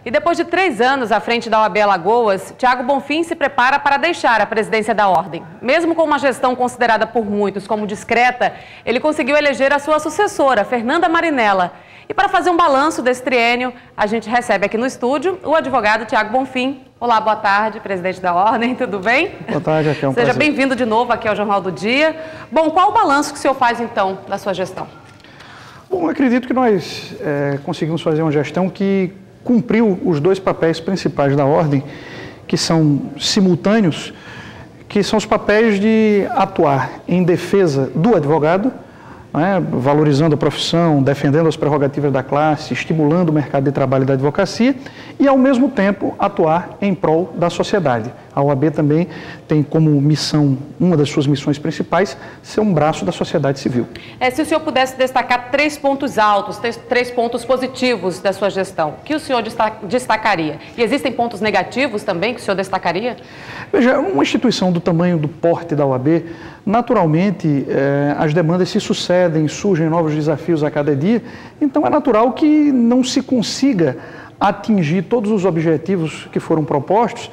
E depois de 3 anos à frente da OAB Alagoas, Thiago Bonfim se prepara para deixar a presidência da Ordem. Mesmo com uma gestão considerada por muitos como discreta, ele conseguiu eleger a sua sucessora, Fernanda Marinella. E para fazer um balanço desse triênio, a gente recebe aqui no estúdio o advogado Thiago Bonfim. Olá, boa tarde, presidente da Ordem, tudo bem? Boa tarde, aqui é um prazer. Seja bem-vindo de novo aqui ao Jornal do Dia. Bom, qual o balanço que o senhor faz, então, da sua gestão? Bom, acredito que nós conseguimos fazer uma gestão que cumpriu os 2 papéis principais da Ordem, que são simultâneos, que são os papéis de atuar em defesa do advogado, valorizando a profissão, defendendo as prerrogativas da classe, estimulando o mercado de trabalho da advocacia e, ao mesmo tempo, atuar em prol da sociedade. A OAB também tem como missão, uma das suas missões principais, ser um braço da sociedade civil. Se o senhor pudesse destacar 3 pontos altos, 3 pontos positivos da sua gestão, o que o senhor destacaria? E existem pontos negativos também que o senhor destacaria? Veja, uma instituição do tamanho, do porte da OAB, naturalmente as demandas se sucedem, surgem novos desafios a cada dia, então é natural que não se consiga atingir todos os objetivos que foram propostos,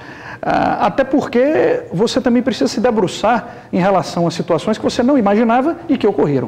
até porque você também precisa se debruçar em relação a situações que você não imaginava e que ocorreram.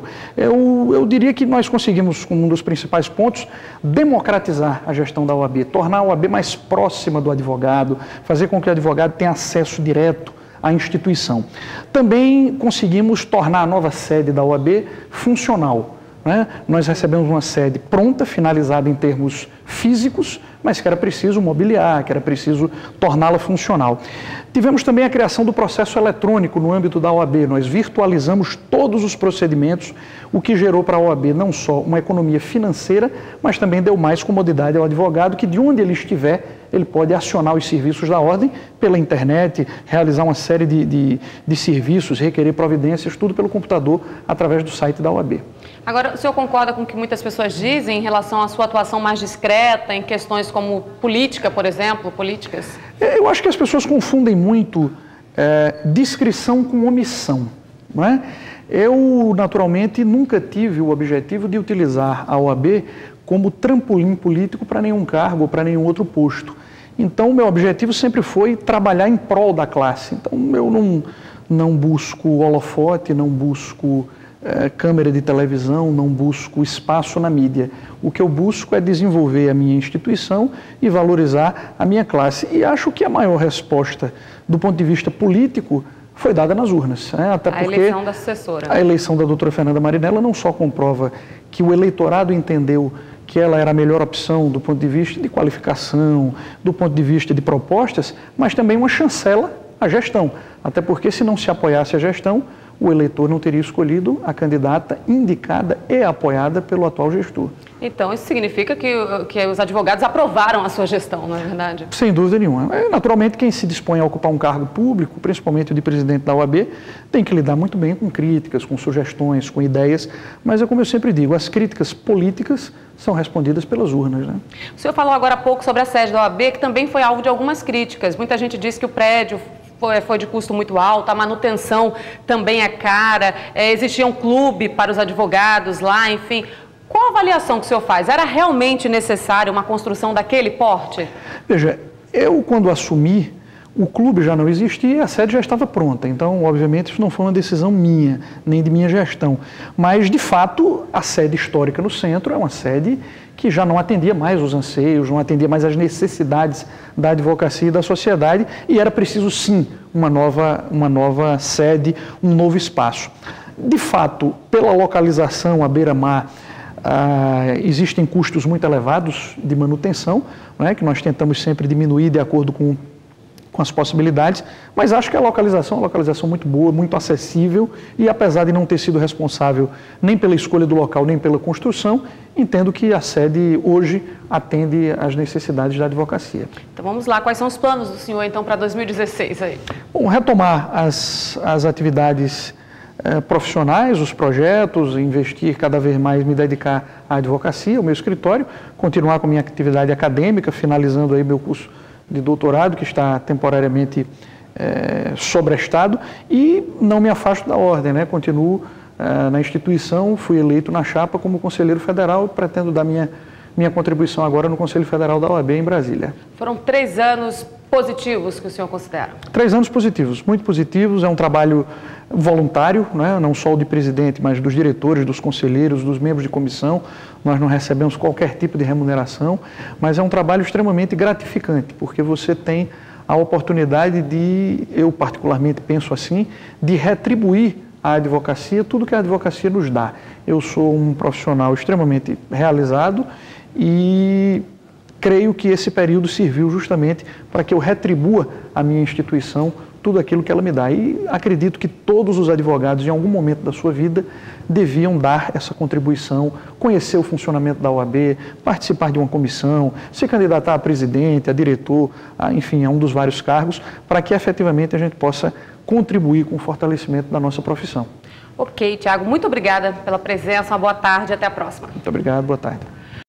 Eu diria que nós conseguimos, como um dos principais pontos, democratizar a gestão da OAB, tornar a OAB mais próxima do advogado, fazer com que o advogado tenha acesso direto à instituição. Também conseguimos tornar a nova sede da OAB funcional. Nós recebemos uma sede pronta, finalizada em termos físicos, mas que era preciso mobiliar, que era preciso torná-la funcional. Tivemos também a criação do processo eletrônico no âmbito da OAB. Nós virtualizamos todos os procedimentos, o que gerou para a OAB não só uma economia financeira, mas também deu mais comodidade ao advogado, que de onde ele estiver, ele pode acionar os serviços da Ordem pela internet, realizar uma série de serviços, requerer providências, tudo pelo computador, através do site da OAB. Agora, o senhor concorda com o que muitas pessoas dizem em relação à sua atuação mais discreta, em questões como política, por exemplo, políticas? Eu acho que as pessoas confundem muito discrição com omissão, não é? Eu, naturalmente, nunca tive o objetivo de utilizar a OAB como trampolim político para nenhum cargo ou para nenhum outro posto. Então, o meu objetivo sempre foi trabalhar em prol da classe. Então, eu não busco holofote, não busco câmera de televisão, não busco espaço na mídia. O que eu busco é desenvolver a minha instituição e valorizar a minha classe. E acho que a maior resposta do ponto de vista político foi dada nas urnas. Até porque a eleição da sucessora. A eleição da doutora Fernanda Marinella não só comprova que o eleitorado entendeu que ela era a melhor opção do ponto de vista de qualificação, do ponto de vista de propostas, mas também uma chancela à gestão. Até porque, se não se apoiasse a gestão, o eleitor não teria escolhido a candidata indicada e apoiada pelo atual gestor. Então, isso significa que os advogados aprovaram a sua gestão, não é verdade? Sem dúvida nenhuma. Naturalmente, quem se dispõe a ocupar um cargo público, principalmente o de presidente da OAB, tem que lidar muito bem com críticas, com sugestões, com ideias, mas é como eu sempre digo, as críticas políticas são respondidas pelas urnas, né? O senhor falou agora há pouco sobre a sede da OAB, que também foi alvo de algumas críticas. Muita gente disse que o prédio foi de custo muito alto, a manutenção também é cara, existia um clube para os advogados lá, enfim. Qual a avaliação que o senhor faz? Era realmente necessário uma construção daquele porte? Veja, eu quando assumi, o clube já não existia e a sede já estava pronta. Então, obviamente, isso não foi uma decisão minha, nem de minha gestão. Mas, de fato, a sede histórica no centro é uma sede que já não atendia mais os anseios, não atendia mais as necessidades da advocacia e da sociedade, e era preciso, sim, uma nova sede, um novo espaço. De fato, pela localização à beira-mar, existem custos muito elevados de manutenção, que nós tentamos sempre diminuir de acordo com as possibilidades, mas acho que a localização é uma localização muito boa, muito acessível, e apesar de não ter sido responsável nem pela escolha do local, nem pela construção, entendo que a sede hoje atende às necessidades da advocacia. Então vamos lá, quais são os planos do senhor então para 2016 aí? Bom, retomar as atividades profissionais, os projetos, investir cada vez mais, me dedicar à advocacia, ao meu escritório, continuar com a minha atividade acadêmica, finalizando aí meu curso de doutorado, que está temporariamente sobrestado, e não me afasto da Ordem, continuo na instituição, fui eleito na chapa como conselheiro federal, pretendo dar minha minha contribuição agora no Conselho Federal da OAB em Brasília. Foram 3 anos positivos que o senhor considera? 3 anos positivos, muito positivos. É um trabalho voluntário, né? Não só o de presidente, mas dos diretores, dos conselheiros, dos membros de comissão. Nós não recebemos qualquer tipo de remuneração, mas é um trabalho extremamente gratificante, porque você tem a oportunidade de, eu particularmente penso assim, de retribuir à advocacia tudo que a advocacia nos dá. Eu sou um profissional extremamente realizado e creio que esse período serviu justamente para que eu retribua à minha instituição tudo aquilo que ela me dá. E acredito que todos os advogados, em algum momento da sua vida, deviam dar essa contribuição, conhecer o funcionamento da OAB, participar de uma comissão, se candidatar a presidente, a diretor, enfim, a um dos vários cargos, para que efetivamente a gente possa contribuir com o fortalecimento da nossa profissão. Ok, Tiago, muito obrigada pela presença, uma boa tarde e até a próxima. Muito obrigado, boa tarde.